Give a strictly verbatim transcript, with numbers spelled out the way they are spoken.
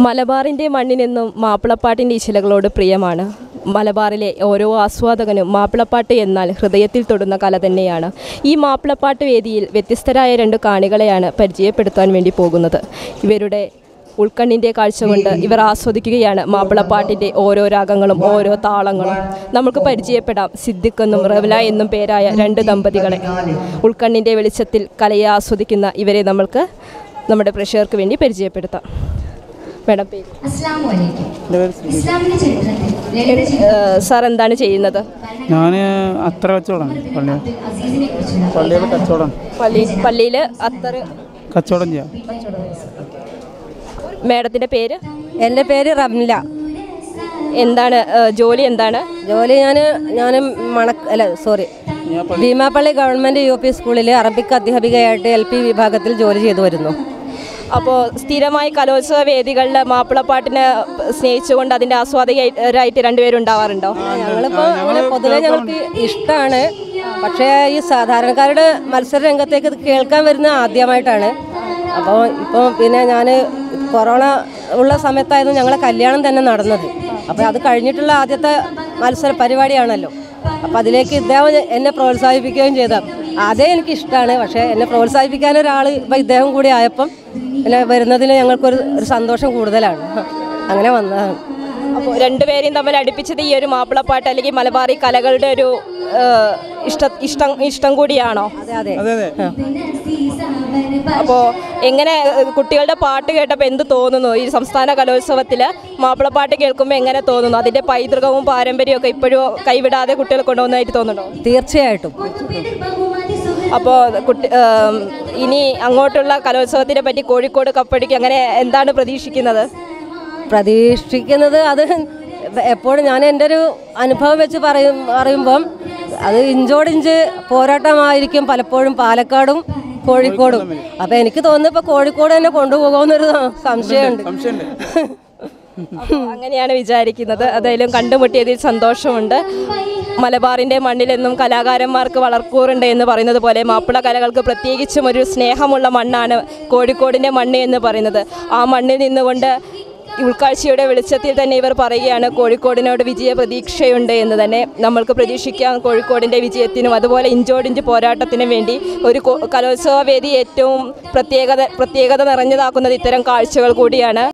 മലബാറിൻ്റെ മണ്ണിനെന്നും മാപ്പിളപ്പാട്ടിൻ്റെ ഇശലുകളോട് പ്രിയമാണ്. മലബാറിലെ ഓരോ ആസ്വാദകനും മാപ്പിളപ്പാട്ട് എന്നാൽ ഹൃദയത്തിൽ തൊടുന്ന കല തന്നെയാണ്. ഈ മാപ്പിളപ്പാട്ട് വേദിയിൽ വ്യത്യസ്തരായ രണ്ട് കാണികളെയാണ് പരിചയപ്പെടുത്താൻ വേണ്ടി പോകുന്നത്. ഇവരുടെ ഉൾക്കണ്ണിൻ്റെ കാഴ്ച കൊണ്ട് ഇവർ ആസ്വദിക്കുകയാണ് മാപ്പിളപ്പാട്ടിൻ്റെ ഓരോ രാഗങ്ങളും ഓരോ താളങ്ങളും. നമുക്ക് പരിചയപ്പെടാം സിദ്ദിഖ് എന്നും റവല എന്നും പേരായ രണ്ട് ദമ്പതികളെ. ഉൾക്കണ്ണിൻ്റെ വെളിച്ചത്തിൽ കലയെ ആസ്വദിക്കുന്ന ഇവരെ നമ്മൾക്ക് നമ്മുടെ പ്രേക്ഷകർക്ക് വേണ്ടി പരിചയപ്പെടുത്താം. മേഡം പേര്? സാർ എന്താണ് ചെയ്യുന്നത്? ഞാൻ അത്ര കച്ചവടം പള്ളിയിൽ കച്ചവടം പള്ളി പള്ളിയിൽ അത്തർ കച്ചവടം ചെയ്യാം. മേഡത്തിൻ്റെ പേര്? എൻ്റെ പേര് റംല. എന്താണ് ജോലി? എന്താണ് ജോലി? ഞാൻ ഞാൻ മണക്ക് അല്ല sorry Beemapally government U P സ്കൂളിൽ അറബിക് അധ്യാപികയായിട്ട് എൽ പി വിഭാഗത്തിൽ ജോലി ചെയ്തു വരുന്നു. അപ്പോൾ സ്ഥിരമായി കലോത്സവ വേദികളിൽ മാപ്പിളപ്പാട്ടിനെ സ്നേഹിച്ചുകൊണ്ട് അതിൻ്റെ ആസ്വാദകരായിട്ട് രണ്ടുപേരും ഉണ്ടാവാറുണ്ടോ? ഞങ്ങളിപ്പോൾ അങ്ങനെ പൊതുവെ ഞങ്ങൾക്ക് ഇഷ്ടമാണ്. പക്ഷേ ഈ സാധാരണക്കാരുടെ മത്സര രംഗത്തേക്ക് ഇത് കേൾക്കാൻ വരുന്ന ആദ്യമായിട്ടാണ്. അപ്പോൾ ഇപ്പോൾ പിന്നെ ഞാൻ കൊറോണ ഉള്ള സമയത്തായിരുന്നു ഞങ്ങളെ കല്യാണം തന്നെ നടന്നത്. അപ്പോൾ അത് കഴിഞ്ഞിട്ടുള്ള ആദ്യത്തെ മത്സര പരിപാടിയാണല്ലോ. അപ്പോൾ അതിലേക്ക് ഇദ്ദേഹം എന്നെ പ്രോത്സാഹിപ്പിക്കുകയും ചെയ്ത അതേ എനിക്കിഷ്ടമാണ്. പക്ഷേ എന്നെ പ്രോത്സാഹിപ്പിക്കാൻ ഒരാൾ ഇപ്പോൾ ഇദ്ദേഹം കൂടി ആയപ്പം പിന്നെ വരുന്നതിന് ഞങ്ങൾക്കൊരു ഒരു സന്തോഷം കൂടുതലാണ്. അങ്ങനെ വന്നതാണ്. അപ്പോൾ രണ്ടുപേരെയും തമ്മിൽ അടുപ്പിച്ചത് ഈ ഒരു മാപ്പിളപ്പാട്ട് അല്ലെങ്കിൽ മലബാറി കലകളുടെ ഒരു ഇഷ്ട ഇഷ്ടം ഇഷ്ടം കൂടിയാണോ? അതെ അതെ. അപ്പോൾ എങ്ങനെ കുട്ടികളുടെ പാട്ട് കേട്ടപ്പോൾ എന്ത് തോന്നുന്നു? ഈ സംസ്ഥാന കലോത്സവത്തിൽ മാപ്പിളപ്പാട്ട് കേൾക്കുമ്പോൾ എങ്ങനെ തോന്നുന്നു? അതിൻ്റെ പൈതൃകവും പാരമ്പര്യവും ഒക്കെ ഇപ്പോഴും കൈവിടാതെ കുട്ടികൾ കൊണ്ടുപോകുന്നതായിട്ട് തോന്നുന്നുണ്ടോ? തീർച്ചയായിട്ടും. അപ്പോൾ കുട്ടി ഇനി അങ്ങോട്ടുള്ള കലോത്സവത്തിനെ പറ്റി കോഴിക്കോട് കപ്പടിക്ക് അങ്ങനെ എന്താണ് പ്രതീക്ഷിക്കുന്നത്? പ്രതീക്ഷിക്കുന്നത് അത് എപ്പോഴും ഞാൻ എൻ്റെ ഒരു അനുഭവം വെച്ച് പറയും പറയുമ്പം അത് ഇഞ്ചോടിഞ്ച് പോരാട്ടമായിരിക്കും പലപ്പോഴും പാലക്കാടും കോഴിക്കോടും. അപ്പം എനിക്ക് തോന്നുന്നു ഇപ്പോൾ കോഴിക്കോട് തന്നെ കൊണ്ടുപോകുമെന്നൊരു സംശയമുണ്ട്. അങ്ങനെയാണ് വിചാരിക്കുന്നത്. അതായാലും കണ്ടുമുട്ടിയതിൽ സന്തോഷമുണ്ട്. മലബാറിൻ്റെ മണ്ണിലെന്നും കലാകാരന്മാർക്ക് വളർക്കൂറുണ്ട് എന്ന് പറയുന്നത് പോലെ മാപ്പിള കലകൾക്ക് പ്രത്യേകിച്ചും ഒരു സ്നേഹമുള്ള മണ്ണാണ് കോഴിക്കോടിൻ്റെ മണ്ണ് എന്ന് പറയുന്നത്. ആ മണ്ണിൽ നിന്നുകൊണ്ട് ഉൾക്കാഴ്ചയുടെ വെളിച്ചത്തിൽ തന്നെ ഇവർ പറയുകയാണ് കോഴിക്കോടിനോട് വിജയ പ്രതീക്ഷയുണ്ട് എന്ന് തന്നെ. നമ്മൾക്ക് പ്രതീക്ഷിക്കാം കോഴിക്കോടിൻ്റെ വിജയത്തിനും അതുപോലെ ഇഞ്ചോടിഞ്ച് പോരാട്ടത്തിനും വേണ്ടി ഒരു കലോത്സവ വേദി ഏറ്റവും പ്രത്യേകത പ്രത്യേകത നിറഞ്ഞതാക്കുന്നത് ഇത്തരം കാഴ്ചകൾ കൂടിയാണ്.